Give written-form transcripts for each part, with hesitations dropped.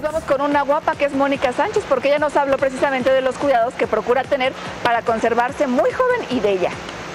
vamos con una guapa que es Mónica Sánchez, porque ella nos habló precisamente de los cuidados que procura tener para conservarse muy joven y bella.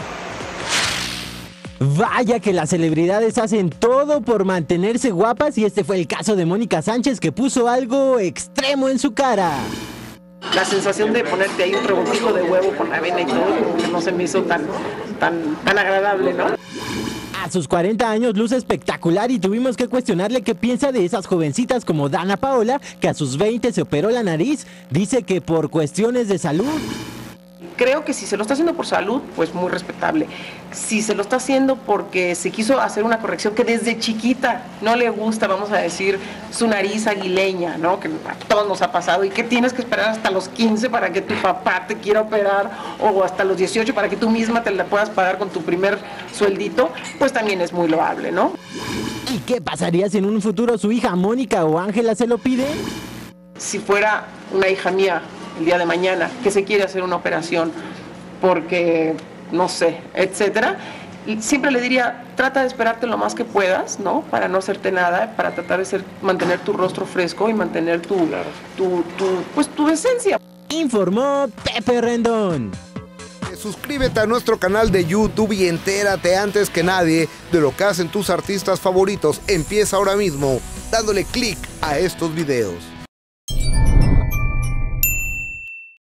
Vaya que las celebridades hacen todo por mantenerse guapas y este fue el caso de Mónica Sánchez, que puso algo extremo en su cara. La sensación de ponerte ahí un revoltijo de huevo con avena y todo, como que no se me hizo tan agradable, ¿no? A sus 40 años luce espectacular y tuvimos que cuestionarle qué piensa de esas jovencitas como Dana Paola, que a sus 20 se operó la nariz. Dice que por cuestiones de salud. Creo que si se lo está haciendo por salud, pues muy respetable. Si se lo está haciendo porque se quiso hacer una corrección que desde chiquita no le gusta, vamos a decir, su nariz aguileña, ¿no? Que a todos nos ha pasado, y que tienes que esperar hasta los 15 para que tu papá te quiera operar, o hasta los 18 para que tú misma te la puedas pagar con tu primer sueldito, pues también es muy loable, ¿no? ¿Y qué pasaría si en un futuro su hija Mónica o Ángela se lo pide? Si fuera una hija mía el día de mañana que se quiere hacer una operación porque, no sé, etcétera, siempre le diría, trata de esperarte lo más que puedas, ¿no? Para no hacerte nada, para tratar de mantener tu rostro fresco y mantener tu esencia. Informó Pepe Rendón. Suscríbete a nuestro canal de YouTube y entérate antes que nadie de lo que hacen tus artistas favoritos. Empieza ahora mismo dándole clic a estos videos.